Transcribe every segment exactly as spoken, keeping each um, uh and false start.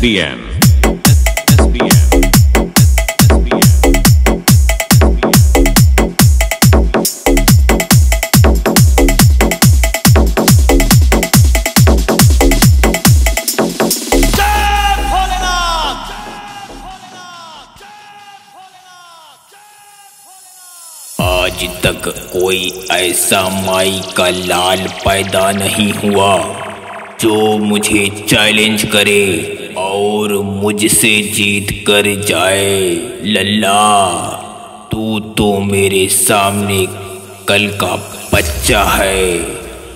B M आज तक कोई ऐसा माई का लाल पैदा नहीं हुआ जो मुझे चैलेंज करे और मुझसे जीत कर जाए। लल्ला, तू तो मेरे सामने कल का बच्चा है।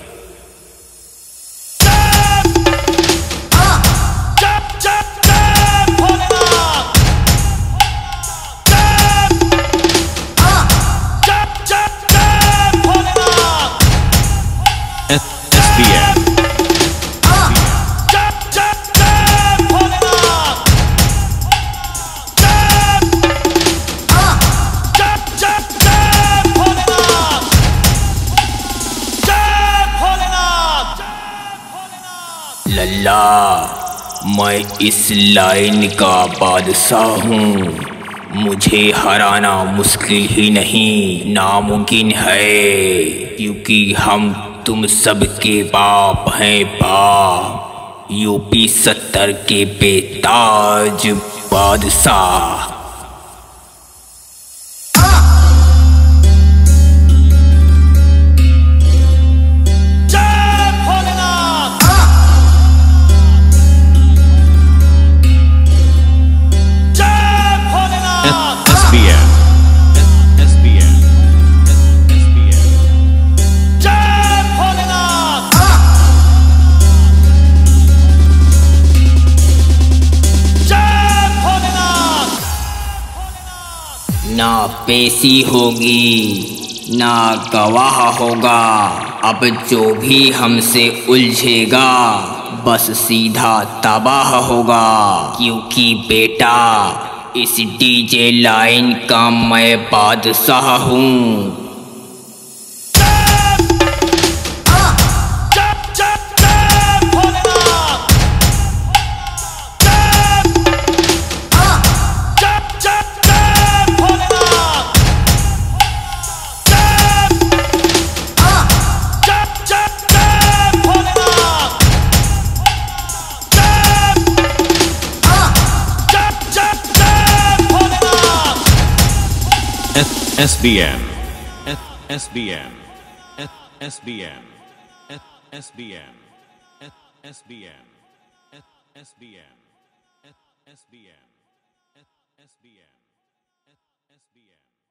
लल्ला, मैं इस लाइन का बादशाह हूँ। मुझे हराना मुश्किल ही नहीं नामुमकिन है, क्योंकि हम तुम सबके बाप हैं बाप। यूपी सत्तर के बेताज बादशाह। ना पेशी होगी ना गवाह होगा, अब जो भी हमसे उलझेगा बस सीधा तबाह होगा। क्योंकि बेटा इस डीजे लाइन का मैं बादशाह हूँ। S B M S B M S B M S B M S B M S B M S B M S B M S B M